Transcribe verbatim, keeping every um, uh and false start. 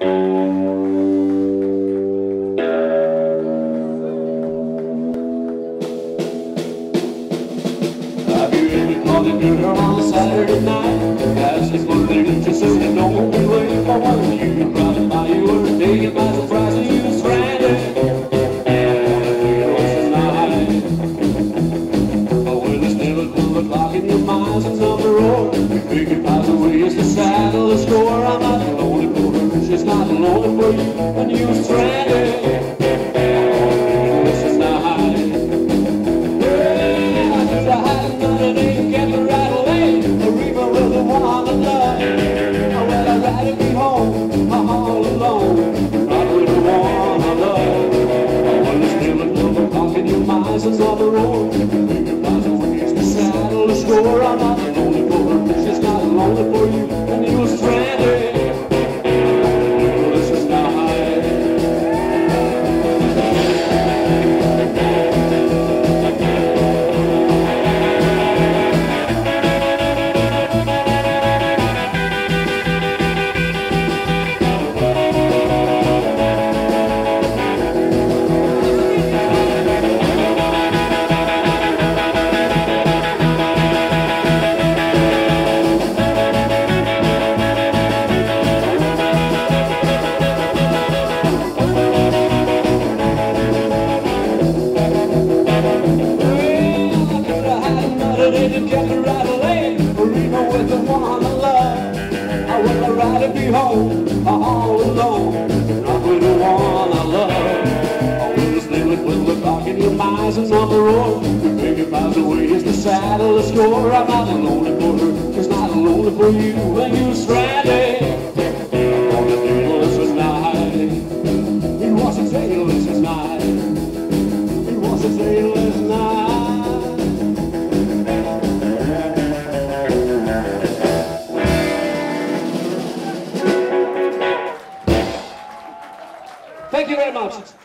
Girl on a Saturday night, as they put their interest so they don't be waiting for one of you. Driving by you were taken by surprise and you was stranded on a dreamless night. But when there's never twelve o'clock in your mind's on the road, you figure miles away is the saddle, the score. I'm not lonely for her, she's not lonely for you, and you was stranded. On the road, figure miles away is the saddle, the score. I'm not lonely for her, she's not lonely for you, and you were stranded. This is be home all alone, not with the one I love. Always living with the clock in your minds and on the road. Figure miles away is the saddle, the score. I'm not lonely for her, she's not lonely for you, and you're stranded on the dreamless night. It was a tailless night. It was a tailless night. Thank you very much.